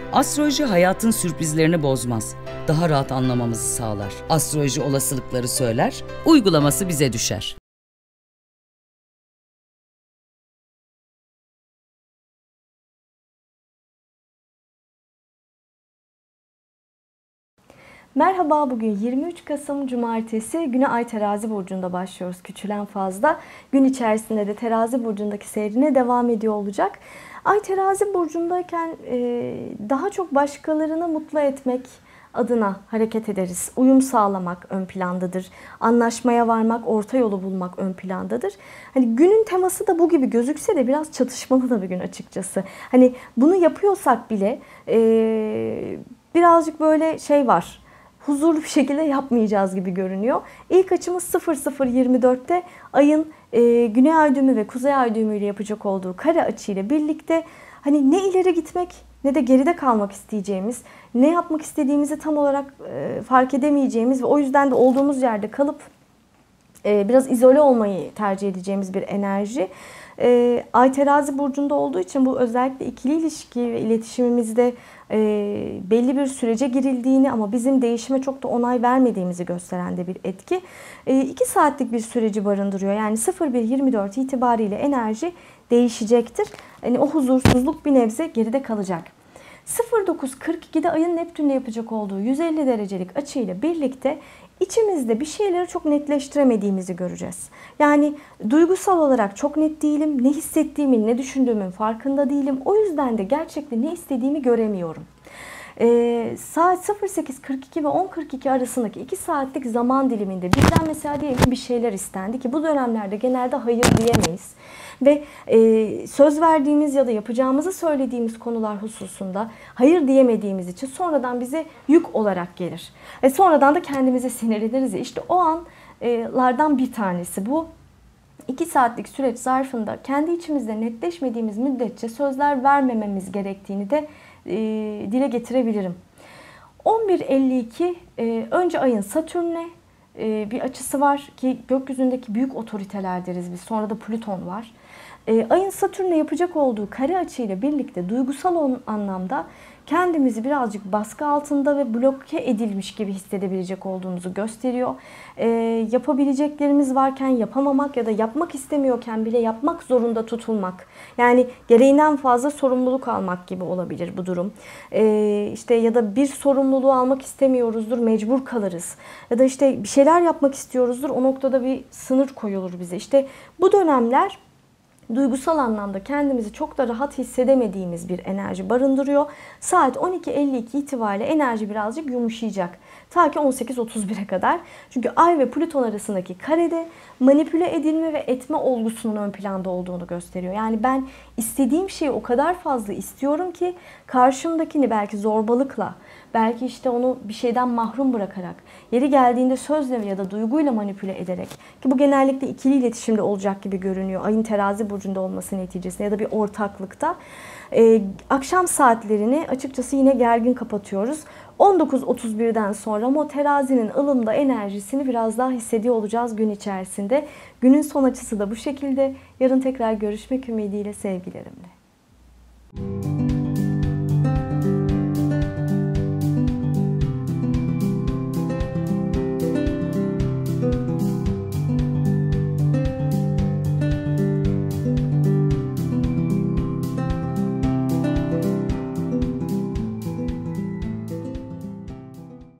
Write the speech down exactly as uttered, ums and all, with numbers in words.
Astroloji hayatın sürprizlerini bozmaz. Daha rahat anlamamızı sağlar. Astroloji olasılıkları söyler, uygulaması bize düşer. Merhaba, bugün yirmi üç Kasım Cumartesi, güne Ay Terazi Burcu'nda başlıyoruz Küçülen Faz'da. Gün içerisinde de Terazi Burcu'ndaki seyrine devam ediyor olacak. Ay Terazi Burcu'ndayken daha çok başkalarını mutlu etmek adına hareket ederiz. Uyum sağlamak ön plandadır. Anlaşmaya varmak, orta yolu bulmak ön plandadır. Hani günün teması da bu gibi gözükse de biraz çatışmalı da bir gün açıkçası. Hani bunu yapıyorsak bile birazcık böyle şey var. Huzurlu bir şekilde yapmayacağız gibi görünüyor. İlk açımız sıfır sıfır yirmi dörtte ayın e, güney ay düğümü ve kuzey ay düğümü ile yapacak olduğu kare açıyla birlikte hani ne ileri gitmek ne de geride kalmak isteyeceğimiz, ne yapmak istediğimizi tam olarak e, fark edemeyeceğimiz ve o yüzden de olduğumuz yerde kalıp e, biraz izole olmayı tercih edeceğimiz bir enerji. E, Ay Terazi Burcu'nda olduğu için bu özellikle ikili ilişki ve iletişimimizde e, belli bir sürece girildiğini ama bizim değişime çok da onay vermediğimizi gösteren de bir etki. E, iki saatlik bir süreci barındırıyor. Yani sıfır bir yirmi dört itibariyle enerji değişecektir. Yani o huzursuzluk bir nebze geride kalacak. sıfır dokuz kırk ikide ayın Neptün'le yapacak olduğu yüz elli derecelik açıyla birlikte İçimizde bir şeyleri çok netleştiremediğimizi göreceğiz. Yani duygusal olarak çok net değilim. Ne hissettiğimin, ne düşündüğümün farkında değilim. O yüzden de gerçekten ne istediğimi göremiyorum. Ee, saat sıfır sekiz kırk iki ve on kırk iki arasındaki iki saatlik zaman diliminde bizden mesela diyelim bir şeyler istendi ki bu dönemlerde genelde hayır diyemeyiz. Ve e, söz verdiğimiz ya da yapacağımızı söylediğimiz konular hususunda hayır diyemediğimiz için sonradan bize yük olarak gelir. Ve sonradan da kendimize sinirleniriz. İşte o anlardan bir tanesi bu. iki saatlik süreç zarfında kendi içimizde netleşmediğimiz müddetçe sözler vermememiz gerektiğini de e, dile getirebilirim. on bir elli iki e, önce ayın Satürn'le e, bir açısı var ki gökyüzündeki büyük otoriteler deriz biz. Sonra da Plüton var. E, ayın Satürn'le yapacak olduğu kare açıyla birlikte duygusal anlamda kendimizi birazcık baskı altında ve bloke edilmiş gibi hissedebilecek olduğumuzu gösteriyor. E, yapabileceklerimiz varken yapamamak ya da yapmak istemiyorken bile yapmak zorunda tutulmak. Yani gereğinden fazla sorumluluk almak gibi olabilir bu durum. E, işte ya da bir sorumluluğu almak istemiyoruzdur, mecbur kalırız. Ya da işte bir şeyler yapmak istiyoruzdur, o noktada bir sınır koyulur bize. İşte bu dönemler duygusal anlamda kendimizi çok da rahat hissedemediğimiz bir enerji barındırıyor. Saat on iki elli iki itibariyle enerji birazcık yumuşayacak. Ta ki on sekiz otuz bire kadar. Çünkü Ay ve Plüton arasındaki karede manipüle edilme ve etme olgusunun ön planda olduğunu gösteriyor. Yani ben istediğim şeyi o kadar fazla istiyorum ki karşımdakini belki zorbalıkla, belki işte onu bir şeyden mahrum bırakarak, yeri geldiğinde sözle ya da duyguyla manipüle ederek, ki bu genellikle ikili iletişimde olacak gibi görünüyor. Ayın Terazi Burcu'nda olması neticesinde ya da bir ortaklıkta. Ee, akşam saatlerini açıkçası yine gergin kapatıyoruz. on dokuz otuz birden sonra o terazinin ılımda enerjisini biraz daha hissediyor olacağız gün içerisinde. Günün son açısı da bu şekilde. Yarın tekrar görüşmek ümidiyle sevgilerimle.